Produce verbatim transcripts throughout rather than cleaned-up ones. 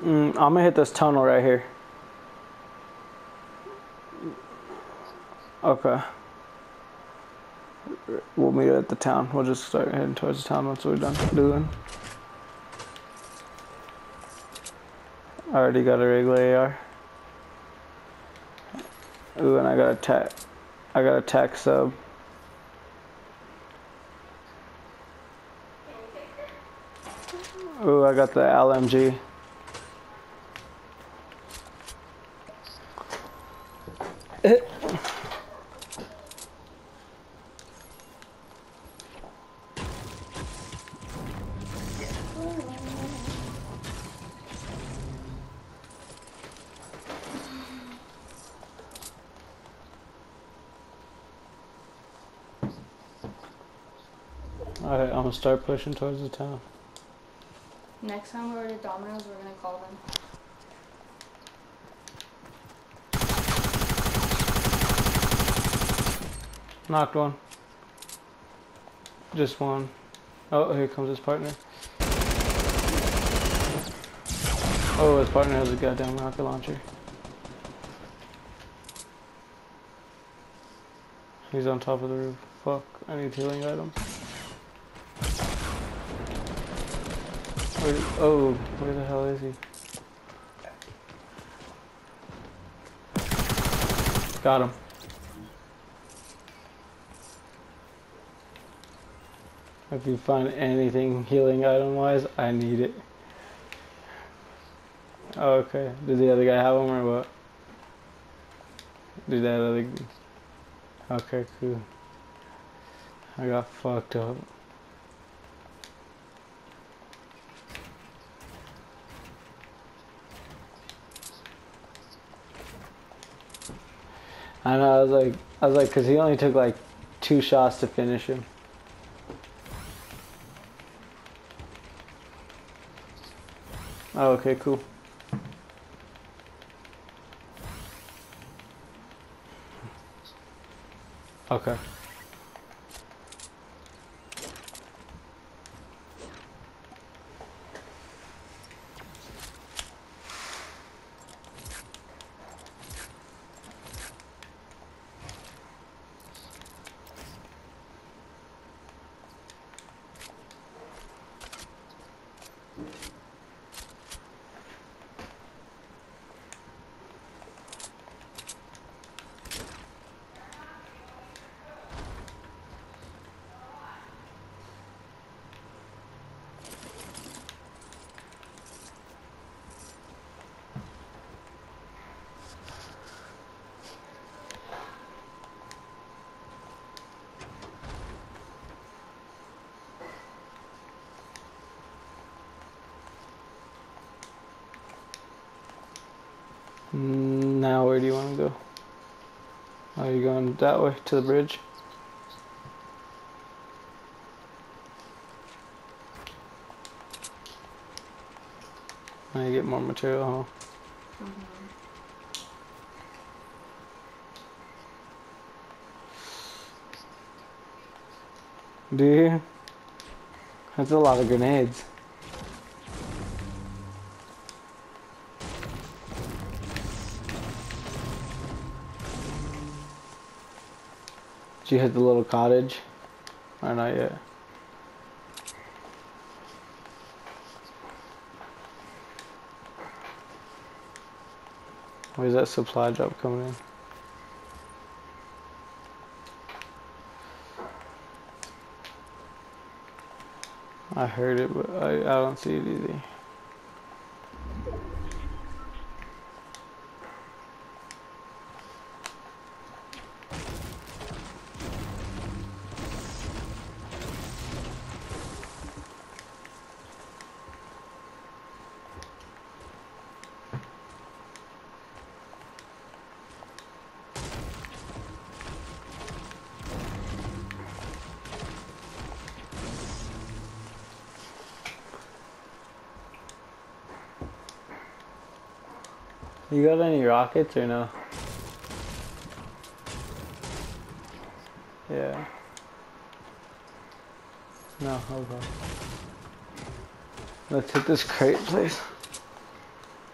Mm, I'm gonna hit this tunnel right here. Okay. We'll meet at the town. We'll just start heading towards the town once we're done doing. I already got a regular A R. Ooh, and I got a tac. I got a tac sub. Ooh, I got the L M G. Alright, I'm gonna start pushing towards the town. Next time we're at Domino's, we're gonna call them. Knocked one. Just one. Oh, here comes his partner. Oh, his partner has a goddamn rocket launcher. He's on top of the roof. Fuck, I need healing items. Where, oh, where the hell is he? Got him. If you find anything healing item wise, I need it. Oh, okay. Did the other guy have them or what? Did that other... Okay, cool. I got fucked up. I know, I was like, I was like, cause he only took like two shots to finish him. Oh, okay, cool. Okay. Now where do you want to go? Are you going that way to the bridge? I get more material, huh? Mm-hmm. Do you? That's a lot of grenades. Did you hit the little cottage? Or not yet? Where's that supply drop coming in? I heard it, but I, I don't see it either. You got any rockets or no? Yeah. No, okay. Let's hit this crate, please.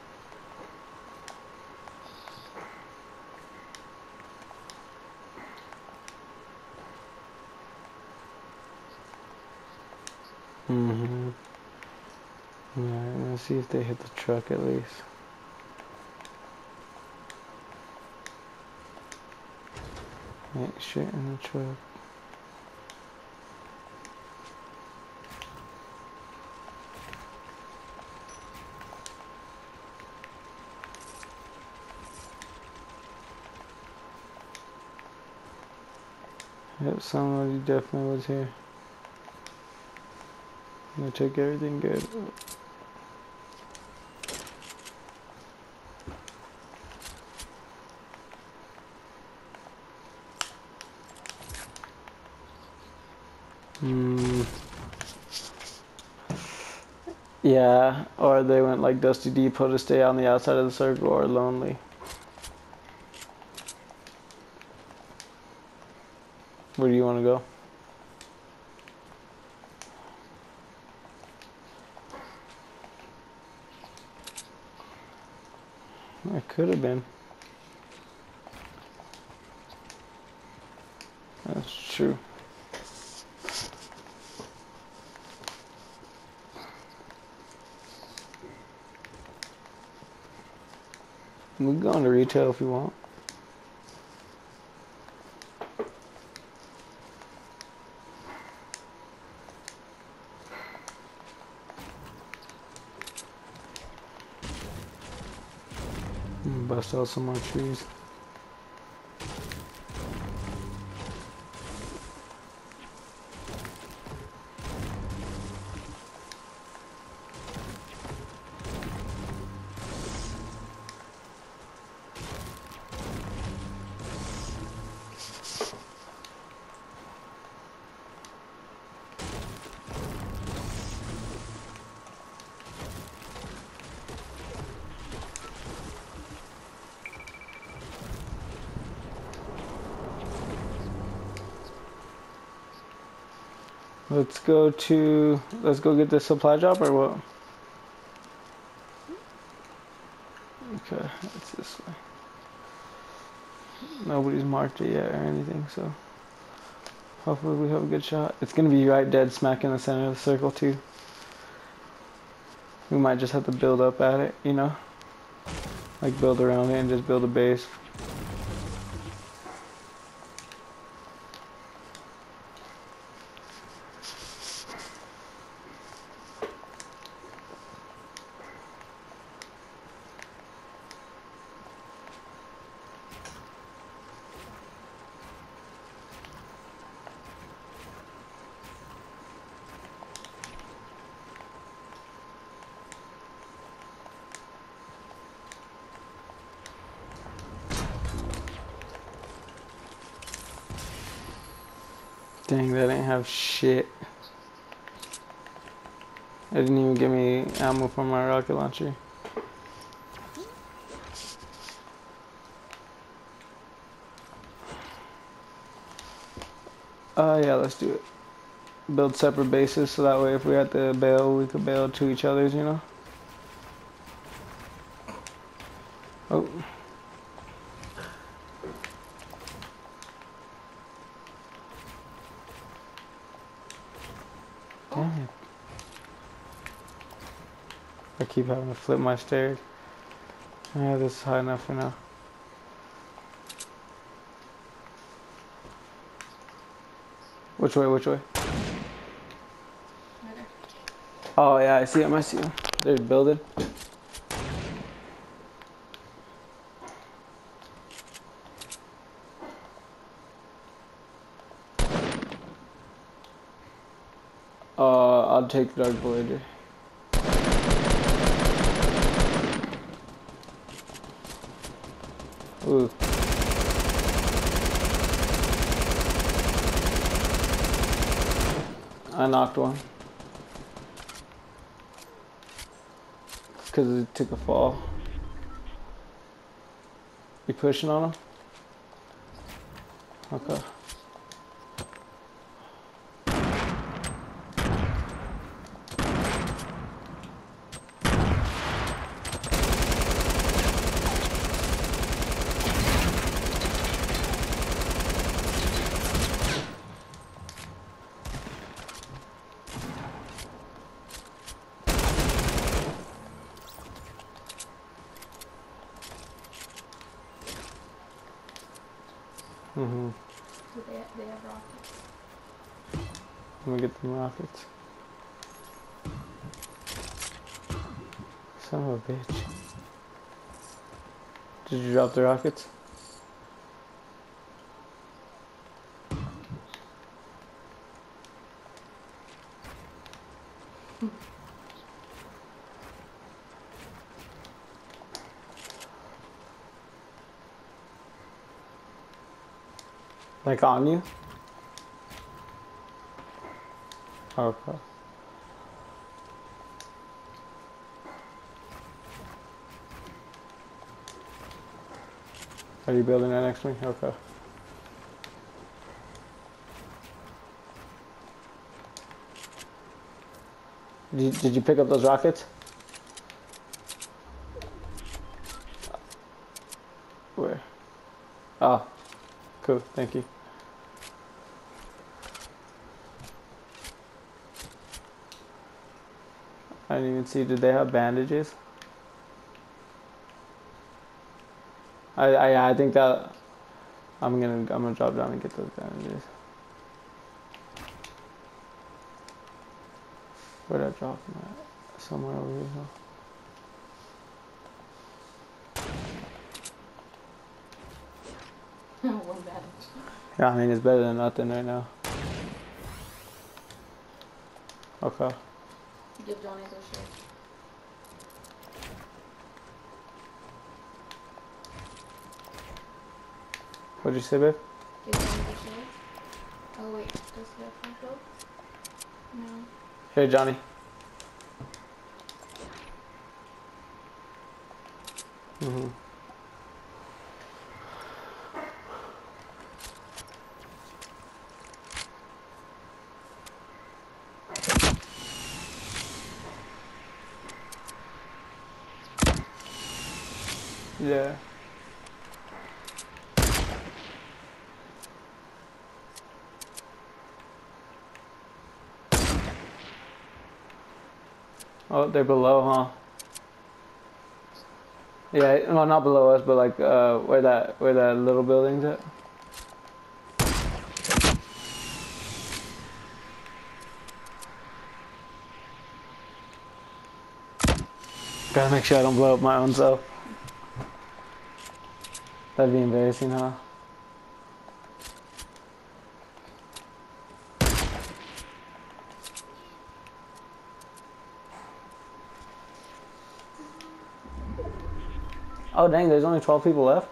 Mm-hmm. Alright, let's see if they hit the truck at least. Ain't shit in the truck. Yep, somebody definitely was here. I'm gonna check everything good. Hmm. Yeah, or they went like Dusty Depot to stay on the outside of the circle, or lonely. Where do you want to go? It could have been. That's true. We can go into retail if you want. Bust out some more trees. Let's go to, let's go get the supply drop or what? Okay, it's this way. Nobody's marked it yet or anything, so hopefully we have a good shot. It's gonna be right dead smack in the center of the circle too. We might just have to build up at it, you know? Like build around it and just build a base. Dang, that ain't have shit. It didn't even give me ammo for my rocket launcher. Uh, yeah, let's do it. Build separate bases so that way if we had to bail, we could bail to each other's, you know? Oh. Damn it. I keep having to flip my stairs. Yeah, this is high enough for now. Which way, which way? Right. Oh yeah, I see him, I see him. They're building. Uh, I'll take Dark Voyager. Ooh. I knocked one. Because it took a fall. You pushing on him? Okay. Mm-hmm. Do they, they have rockets? Let me get them rockets. Son of a bitch. Did you drop the rockets? Like on you? Okay. Are you building that next to me? Okay. Did you, did you pick up those rockets? Where? Oh, cool. Thank you. I didn't even see. Did they have bandages? I I I think that I'm gonna I'm gonna drop down and get those bandages. Where'd I drop them at? Somewhere over here. Huh? One bandage. Yeah, I mean it's better than nothing right now. Okay. Give Johnny those shirts. What'd you say, babe? Give Johnny the shirts. Oh wait, does he have front row? No. Here, Johnny. Mm-hmm. Yeah. Oh, they're below, huh? Yeah, well, not below us, but like uh, where that where that little building's at. Gotta make sure I don't blow up my own self. That'd be embarrassing, huh? Oh dang, there's only twelve people left?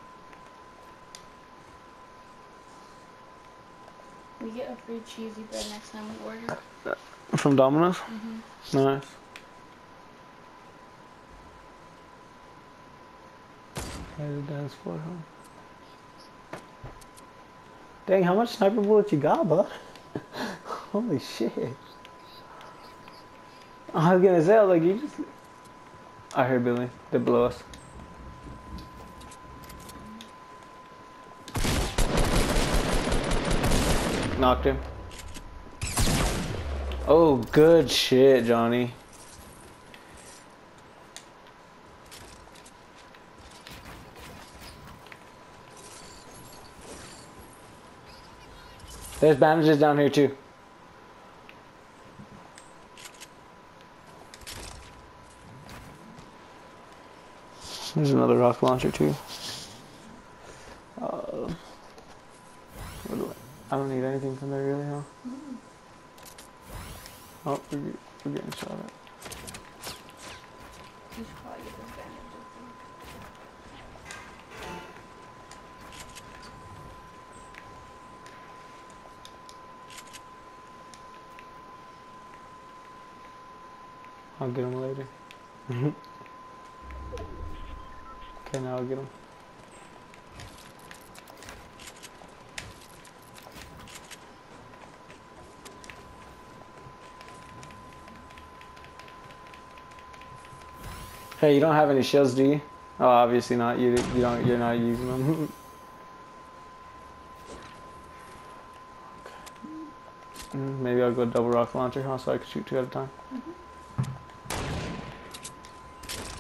We get a free cheesy bread next time we order. From Domino's? Mm-hmm. Nice. There's a dance floor, huh? Dang, how much sniper bullets you got, bud? Holy shit. I was gonna say, I was like, you just... I heard Billy. They're below us. Knocked him. Oh, good shit, Johnny. There's bandages down here too. There's another rocket launcher too. Uh, what do I, I don't need anything from there really, huh? Mm-hmm. Oh, we're, we're getting shot at. You should probably get those bandages. I'll get him later. Okay, now I'll get him. Hey, you don't have any shields, do you? Oh, obviously not. You you don't. You're not using them. Okay. Maybe I'll go double rocket launcher, huh? So I can shoot two at a time. Mm-hmm.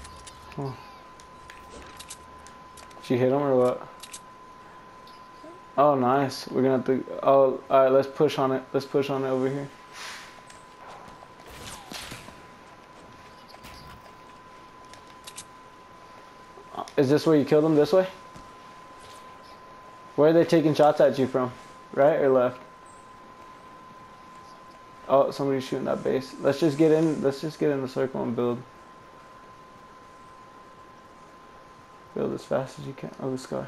Oh. Did you hit him or what? Oh, nice. We're gonna have to. Oh, all right. Let's push on it. Let's push on it over here. Is this where you killed them? This way? Where are they taking shots at you from? Right or left? Oh, somebody's shooting that base. Let's just get in. Let's just get in the circle and build. Build as fast as you can. Oh, the scar.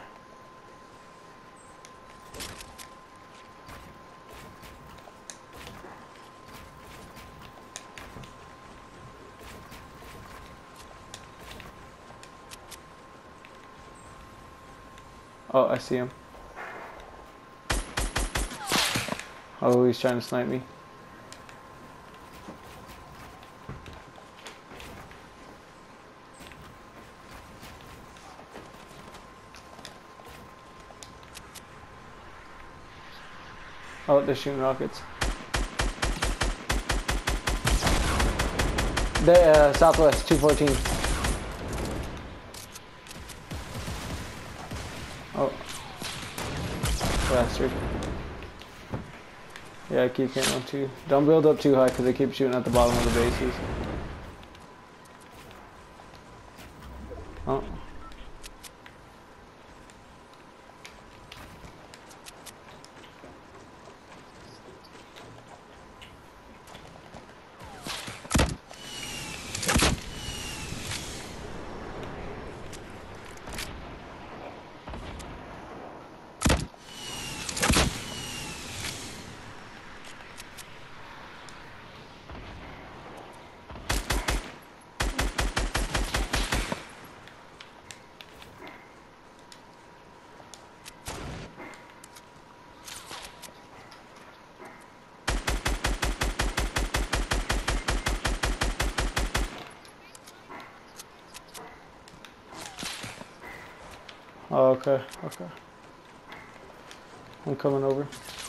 Oh, I see him. Oh, he's trying to snipe me. Oh, they're shooting rockets. They uh, southwest, two fourteen. Oh, bastard. Yeah, I keep hitting them too. Don't build up too high because they keep shooting at the bottom of the bases. Oh. Oh, okay, okay. I'm coming over.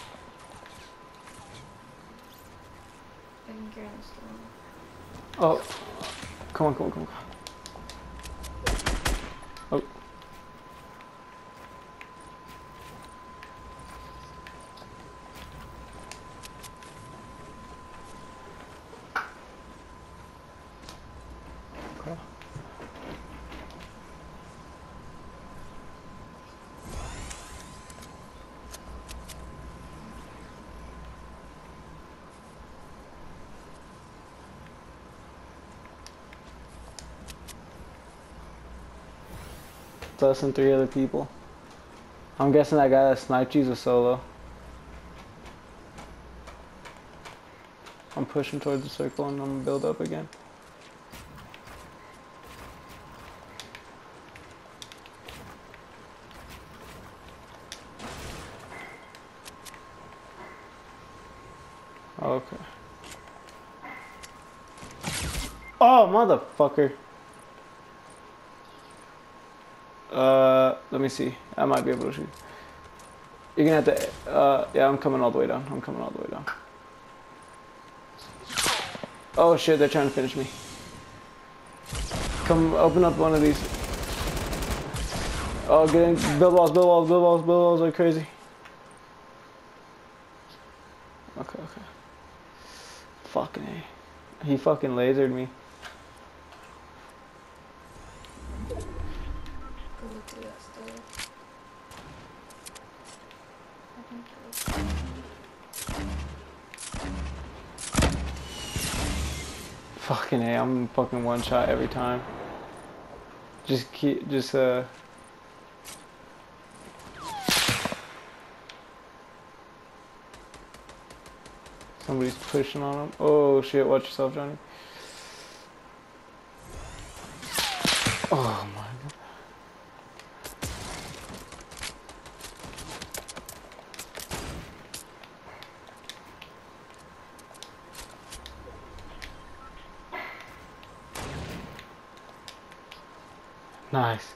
I can carry this down. Oh, come on, come on, come on. Oh. Okay. It's us and three other people. I'm guessing that guy that sniped you's a solo. I'm pushing towards the circle and I'm gonna build up again. Okay. Oh, motherfucker. Uh, let me see. I might be able to shoot. You're gonna have to, uh, yeah, I'm coming all the way down. I'm coming all the way down. Oh shit, they're trying to finish me. Come, open up one of these. Oh, get in. Build walls, build walls, build walls, build walls like crazy. Okay, okay. Fucking A. He fucking lasered me. Fucking A, I'm fucking one shot every time. Just keep, just uh. Somebody's pushing on him. Oh shit, watch yourself, Johnny. Oh my god. Nice.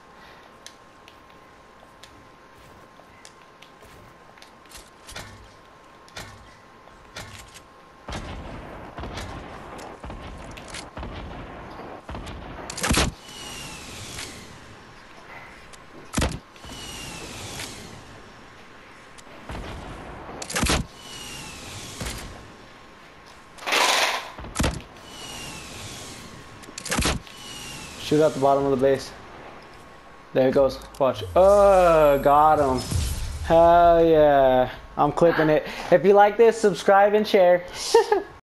Shoot out the bottom of the base. There it goes. Watch. Oh, got him. Hell yeah. I'm clipping it. If you like this, subscribe and share.